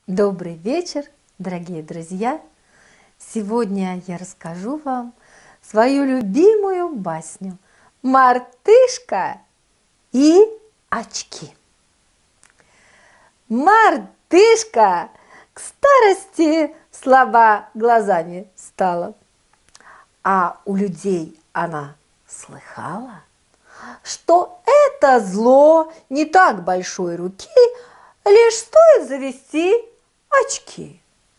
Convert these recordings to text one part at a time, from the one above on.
Добрый вечер, дорогие друзья! Сегодня я расскажу вам свою любимую басню «Мартышка и очки». Мартышка к старости слаба глазами стала, а у людей она слыхала, что это зло не так большой руки, лишь стоит завести очки.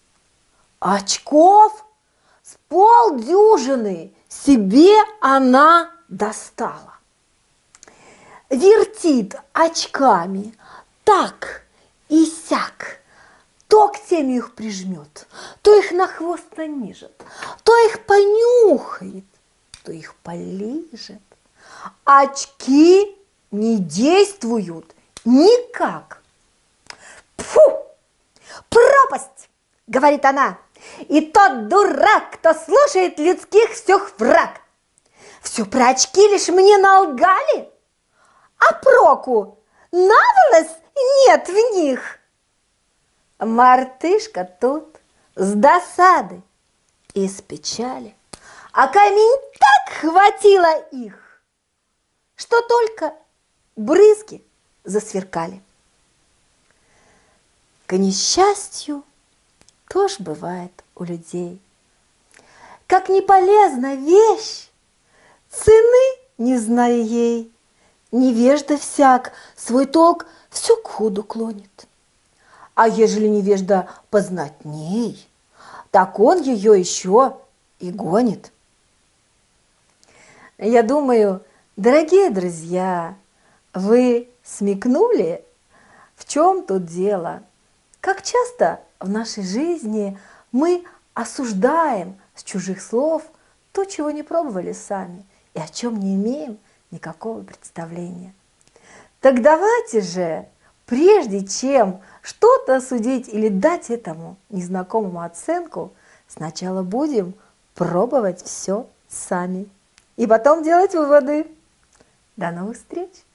Очков с полдюжины себе она достала. Вертит очками так и сяк, то к теме их прижмет, то их на хвост нанижет, то их понюхает, то их полижет. Очки не действуют никак. Фу! Пропасть, говорит она, и тот дурак, кто слушает людских всех враг. Все про очки лишь мне налгали, а проку наволос нет в них. Мартышка тут с досады и с печали, а камень так хватило их, что только брызги засверкали. К несчастью, тоже бывает у людей. Как не полезна вещь, цены не зная ей, невежда всяк свой толк все к худу клонит. А ежели невежда познатней, так он ее еще и гонит. Я думаю, дорогие друзья, вы смекнули, в чем тут дело? Как часто в нашей жизни мы осуждаем с чужих слов то, чего не пробовали сами и о чем не имеем никакого представления. Так давайте же, прежде чем что-то судить или дать этому незнакомому оценку, сначала будем пробовать все сами и потом делать выводы. До новых встреч!